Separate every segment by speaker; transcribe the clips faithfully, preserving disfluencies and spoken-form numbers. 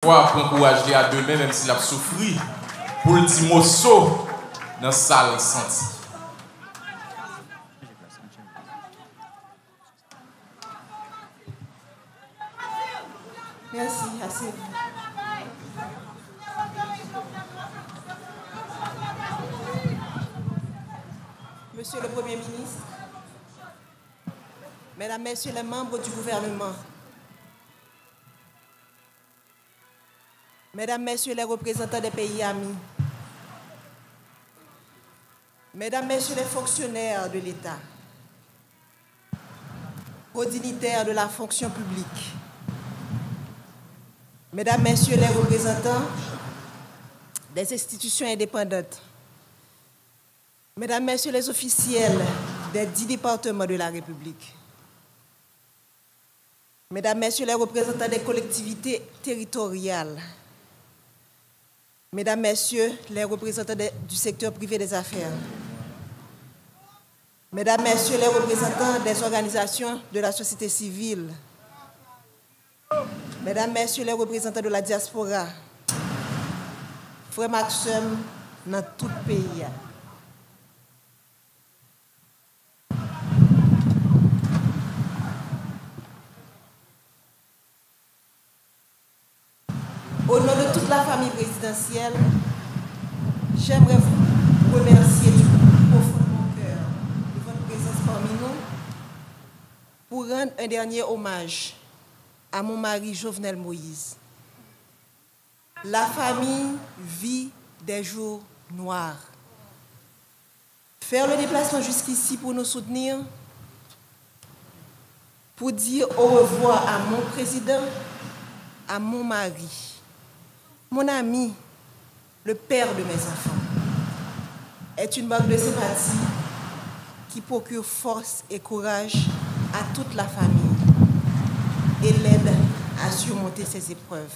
Speaker 1: fois, prendre courage à demain, même s'il a souffert, pour le petit morceau dans la salle senti.
Speaker 2: Merci, assez. Monsieur le Premier ministre, Mesdames, Messieurs les membres du gouvernement, Mesdames, Messieurs les représentants des pays amis, Mesdames, Messieurs les fonctionnaires de l'État, aux dignitaires de la fonction publique, Mesdames, Messieurs les représentants des institutions indépendantes, Mesdames, Messieurs les officiels des dix départements de la République, Mesdames, Messieurs les représentants des collectivités territoriales, Mesdames, Messieurs les représentants de, du secteur privé des affaires, Mesdames, Messieurs les représentants des organisations de la société civile, Mesdames, Messieurs les représentants de la diaspora, frères Maxime dans tout le pays. Au nom de toute la famille présidentielle, j'aimerais vous remercier du profond de mon cœur de votre présence parmi nous pour rendre un dernier hommage à mon mari Jovenel Moïse. La famille vit des jours noirs. Faire le déplacement jusqu'ici pour nous soutenir, pour dire au revoir à mon président, à mon mari, mon ami, le père de mes enfants, est une marque de sympathie qui procure force et courage à toute la famille et l'aide à surmonter ces épreuves.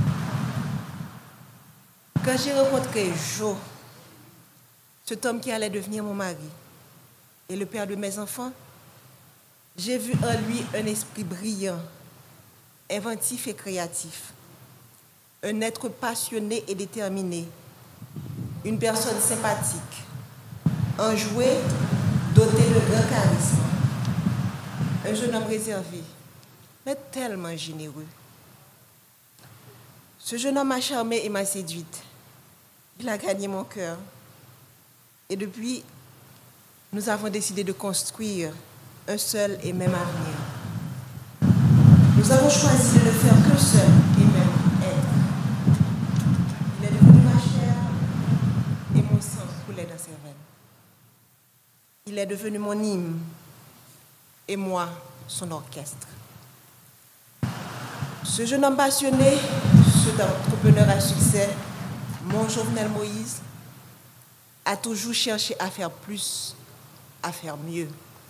Speaker 2: Quand j'ai rencontré Joe, cet homme qui allait devenir mon mari et le père de mes enfants, j'ai vu en lui un esprit brillant, inventif et créatif, un être passionné et déterminé, une personne sympathique, enjoué, doté de grand charisme, un jeune homme réservé, mais tellement généreux. Ce jeune homme m'a charmée et m'a séduite. Il a gagné mon cœur. Et depuis, nous avons décidé de construire un seul et même avenir. Nous avons choisi de ne faire qu'un seul et même être. Il est devenu ma chair et mon sang coulait dans ses veines. Il est devenu mon hymne et moi, son orchestre. Ce jeune homme passionné, cet entrepreneur à succès, mon Jovenel Moïse, a toujours cherché à faire plus, à faire mieux.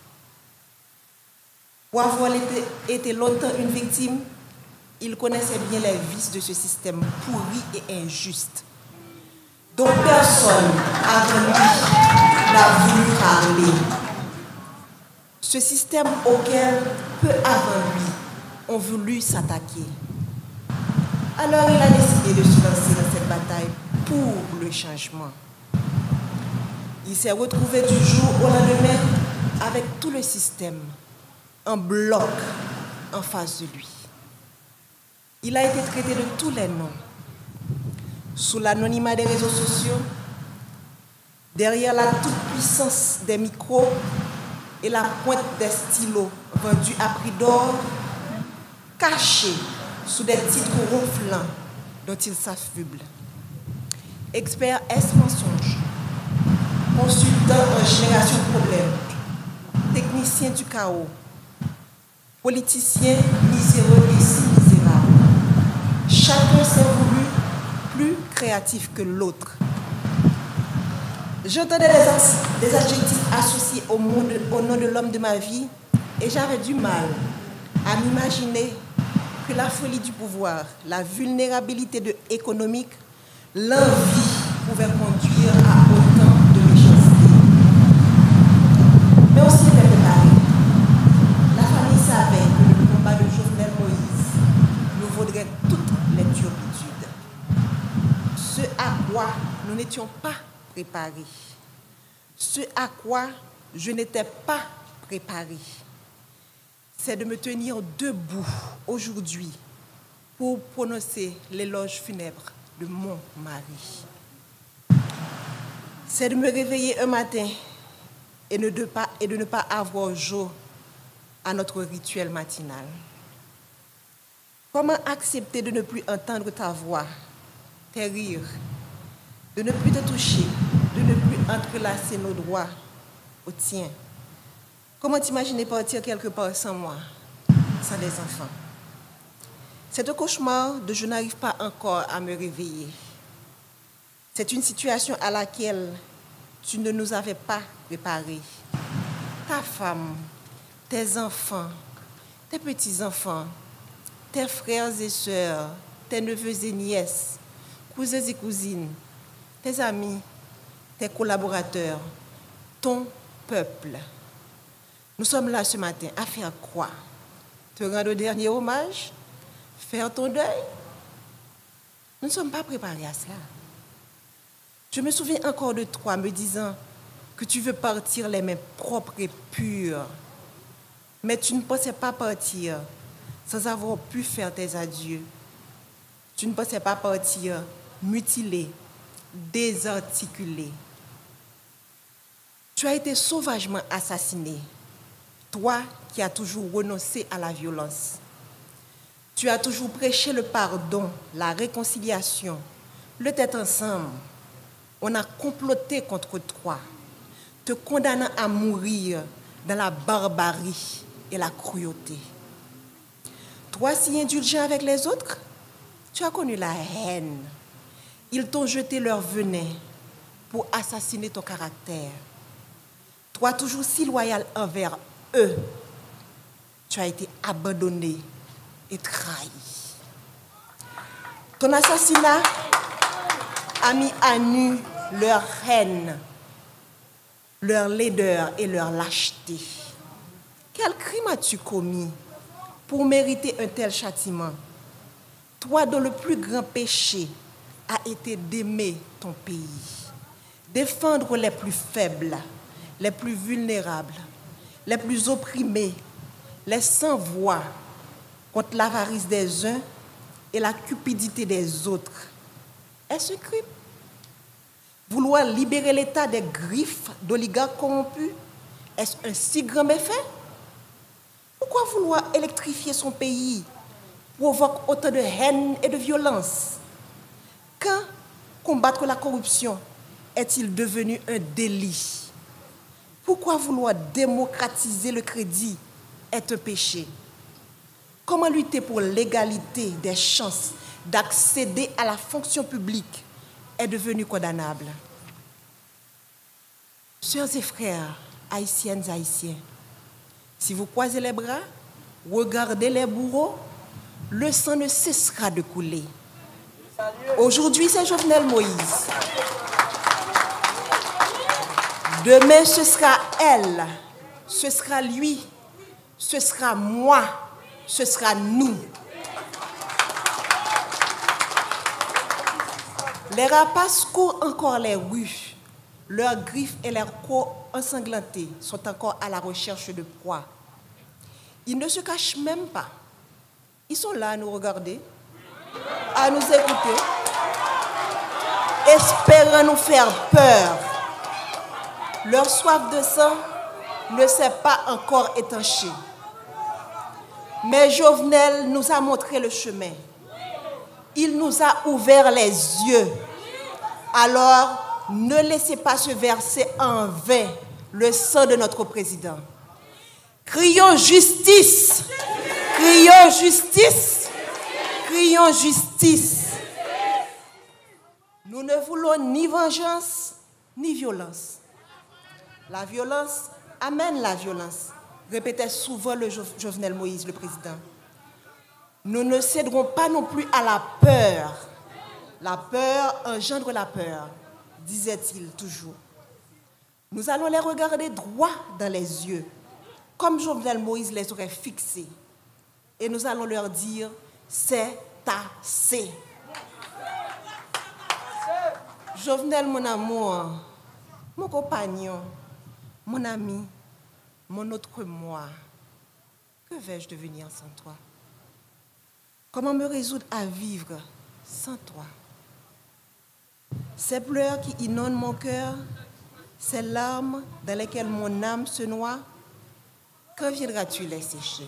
Speaker 2: Pour avoir été, été longtemps une victime, il connaissait bien les vices de ce système pourri et injuste, dont personne avant lui n'a voulu parler. Ce système auquel, peu avant lui, ont voulu s'attaquer. Alors il a décidé de se lancer dans cette bataille pour le changement. Il s'est retrouvé du jour au lendemain avec tout le système en bloc en face de lui. Il a été traité de tous les noms. Sous l'anonymat des réseaux sociaux, derrière la toute-puissance des micros et la pointe des stylos vendus à prix d'or, caché sous des titres ronflants dont il s'affuble. Expert S-mensonge, consultant en génération de problèmes, technicien du chaos, politicien miséreux et si misérable. Chacun s'est voulu plus créatif que l'autre. J'entendais des, des adjectifs associés au, monde, au nom de l'homme de ma vie et j'avais du mal à m'imaginer que la folie du pouvoir, la vulnérabilité de économique, l'envie pouvaient conduire à autant de méchanceté. Mais aussi était préparé. La famille savait que le combat de Jovenel Moïse nous vaudrait toutes les turpitudes. quoi nous n'étions pas préparés, ce à quoi je n'étais pas préparé, c'est de me tenir debout aujourd'hui pour prononcer l'éloge funèbre de mon mari. C'est de me réveiller un matin et de, de pas, et de ne pas avoir jour à notre rituel matinal. Comment accepter de ne plus entendre ta voix, tes rires, de ne plus te toucher, de ne plus entrelacer nos doigts au tien? Comment t'imaginer partir quelque part sans moi, sans des enfants? C'est un cauchemar de je n'arrive pas encore à me réveiller. C'est une situation à laquelle tu ne nous avais pas préparés. Ta femme, tes enfants, tes petits-enfants, tes frères et sœurs, tes neveux et nièces, cousins et cousines, tes amis, tes collaborateurs, ton peuple. Nous sommes là ce matin à faire quoi? Te rendre le dernier hommage? Faire ton deuil? Nous ne sommes pas préparés à cela. Je me souviens encore de toi me disant que tu veux partir les mains propres et pures. Mais tu ne pensais pas partir sans avoir pu faire tes adieux. Tu ne pensais pas partir mutilé, désarticulé. Tu as été sauvagement assassiné, toi qui as toujours renoncé à la violence. Tu as toujours prêché le pardon, la réconciliation, le tête ensemble. On a comploté contre toi, te condamnant à mourir dans la barbarie et la cruauté. Toi, si indulgent avec les autres, tu as connu la haine. Ils t'ont jeté leur venin pour assassiner ton caractère. Toi, toujours si loyal envers eux, tu as été abandonné et trahi. Ton assassinat a mis à nu leur haine, leur laideur et leur lâcheté. Quel crime as-tu commis pour mériter un tel châtiment? Toi dont le plus grand péché a été d'aimer ton pays, défendre les plus faibles, les plus vulnérables, les plus opprimés, les sans-voix contre l'avarice des uns et la cupidité des autres. Est-ce un crime? Vouloir libérer l'État des griffes d'oligarques corrompus, est-ce un si grand méfait? Pourquoi vouloir électrifier son pays provoque autant de haine et de violence? Quand combattre la corruption est-il devenu un délit? Pourquoi vouloir démocratiser le crédit est un péché? Comment lutter pour l'égalité des chances d'accéder à la fonction publique est devenu condamnable? Sœurs et frères, haïtiennes, haïtiens, si vous croisez les bras, regardez les bourreaux, le sang ne cessera de couler. Aujourd'hui, c'est Jovenel Moïse. Demain, ce sera elle, ce sera lui, ce sera moi, ce sera nous. Les rapaces courent encore les rues. Leurs griffes et leurs corps ensanglantés sont encore à la recherche de proie. Ils ne se cachent même pas. Ils sont là à nous regarder, à nous écouter, espérant nous faire peur. Leur soif de sang ne s'est pas encore étanchée. Mais Jovenel nous a montré le chemin. Il nous a ouvert les yeux. Alors, ne laissez pas se verser en vain le sang de notre président. Crions justice! Crions justice! Crions justice! Nous ne voulons ni vengeance, ni violence. La violence amène la violence, répétait souvent le Jo- Jovenel Moïse, le président. Nous ne céderons pas non plus à la peur. La peur engendre la peur, disait-il toujours. Nous allons les regarder droit dans les yeux, comme Jovenel Moïse les aurait fixés. Et nous allons leur dire, c'est assez. Jovenel, mon amour, mon compagnon, mon ami, mon autre moi, que vais-je devenir sans toi? Comment me résoudre à vivre sans toi? Ces pleurs qui inondent mon cœur, ces larmes dans lesquelles mon âme se noie, quand viendras-tu les sécher?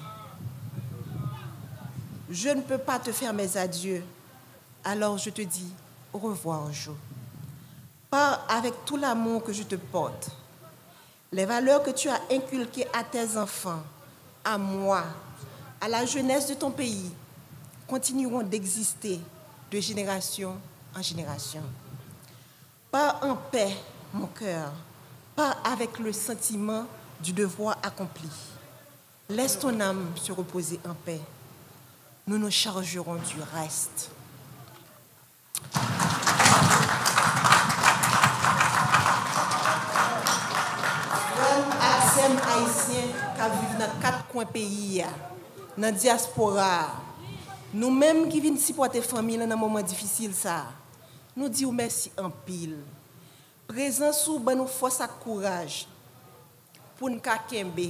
Speaker 2: Je ne peux pas te faire mes adieux, alors je te dis au revoir, Jo. Pars avec tout l'amour que je te porte. Les valeurs que tu as inculquées à tes enfants, à moi, à la jeunesse de ton pays, continueront d'exister de génération en génération. Pars en paix, mon cœur. Pars avec le sentiment du devoir accompli. Laisse ton âme se reposer en paix. Nous nous chargerons du reste. Aksem haïtien qui vivent dans quatre coins pays, dans la diaspora, nous-mêmes qui venons supporter la famille dans un moment difficile, ça, nous disons merci en pile. Présence sous nous force et courage pour nous kembe.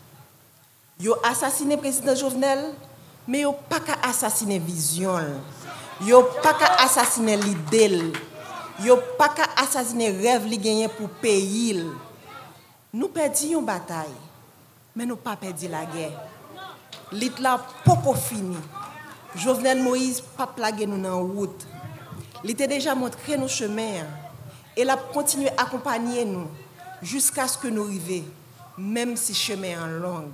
Speaker 2: Yo assassiné le président Jovenel, mais yo pas qu'à assassiner vision. Yo pas qu'à assassiner l'idée. Yo pas qu'à assassiner rêve li gagné pour pays. Nous perdons une bataille, mais nous pas perdu la guerre. L'Itla poko fini. Jovenel Moïse pas plagué nous dans route. Il était déjà montré nos chemins et il a continué à accompagner nous jusqu'à ce que nous arrivions, même si chemin en longue.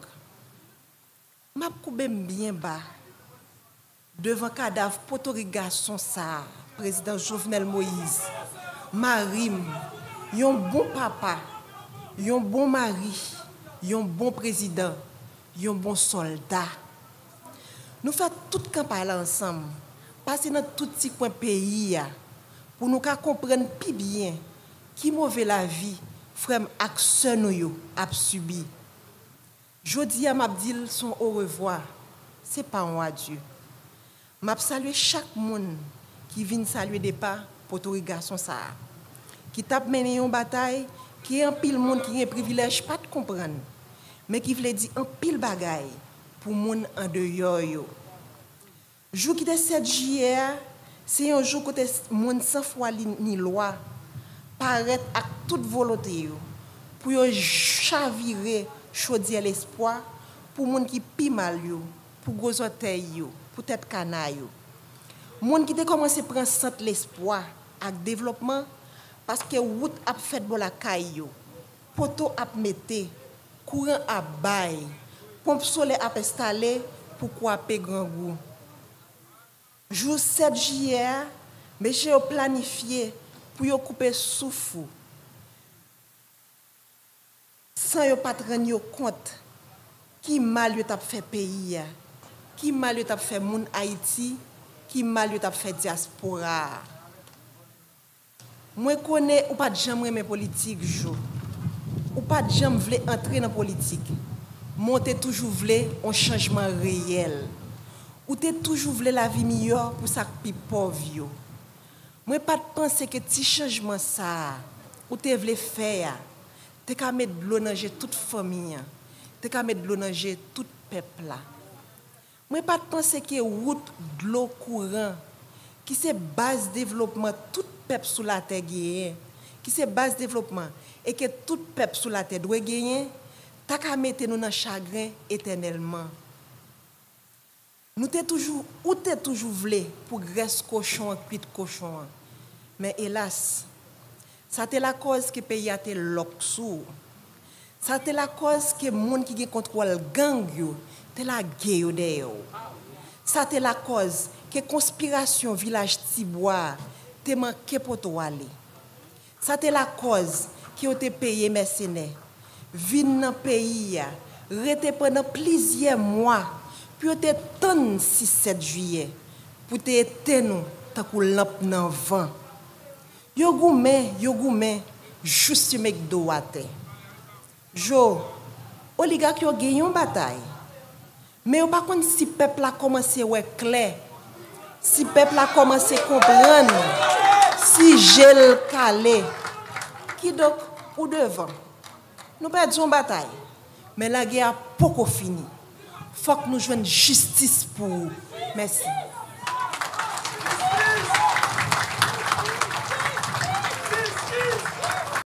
Speaker 2: M'a coupé bien bas devant cadavre potorigasson ça, président Jovenel Moïse. Marim, yon bon papa, yon bon mari, yon bon président, yon bon soldat. Nous faisons toute campagne ensemble, passer dans tout petit coin pays pour nous comprendre plus bien qui mauvais la vie frère action nous a subi. Jodi a m'abdil son au revoir, c'est pas un adieu. M'a saluer chaque monde qui vient saluer des pas pour tout garçon ça. Qui tape mené une bataille, qui est un pile monde qui a un privilège pas de comprendre, mais qui veut dire un pile bagaille pour monde en dehors yo. Jour qui est sept juillet, c'est un jour côté monde sans foi ni loi paraître avec toute volonté yo pour yo chavirer chaudier l'espoir pour monde qui pi mal yo, pour gros orteil yo, pour tête canaille yo. Monde qui a commencé prendre centre l'espoir avec développement parce que route a fait bon la caille yo, poteau a metté, courant a bail, pompe solaire a installé pour couper grand goût. Jour sept juillet, monsieur a planifié pour yo couper souffle. Sans yo pas rendre compte qui mal yo t'a fait pays, qui mal yo t'a fait moun Haïti, qui mal yo t'a fait diaspora. Moi connais ou pas de jamais aimer politique jo. Ou pas de jamais vle entrer dans politique. Monter toujours vle un changement réel. Ou t'es toujours vle la vie meilleure pour ça pi pauvre yo. Moi pas de penser que petit changement ça ou t'es vle faire. T'es qu'à mettre de l'eau dans toute famille. T'es qu'à mettre de l'eau dans tout peuple là. Moi pas de penser que route de l'eau courant qui c'est base développement tout peuple sous la terre gagne, qui c'est base développement et que tout peuple sous la terre doit gagner, t'as qu'à mettre nous dans chagrin éternellement. Nous t'es toujours ou t'es toujours voulu pour graisse cochon cuite cochon. Mais hélas, ça c'est la cause que pays a été loxou. Ça c'est la cause que monde qui contrôle gang yo, c'est la guerre de ça c'est la cause que conspiration village Tibois te manqué pour toi aller. Ça c'est la cause qui ont été payé mercenaires. Vinn dans pays rete pendant plusieurs mois puis te ton six sept juillet pour te éteindre nous tant que lampe dans vent. Yo goumé, yo goumé juste mek do wate. Jo oligarque yo gagné une bataille. Mais yo pas konn si peuple a commencé ouais clair. Si peuple a commencé à comprendre, Si j'ai le calé, qui donc ou devant, nous perdons une bataille. Mais la guerre n'a pas fini. Il faut que nous jouions justice pour vous. Merci.